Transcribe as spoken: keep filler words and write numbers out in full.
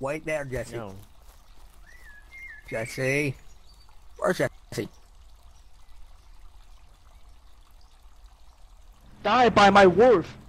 Wait there, Jesse. No. Jesse. Where's Jesse? Die by my wolf!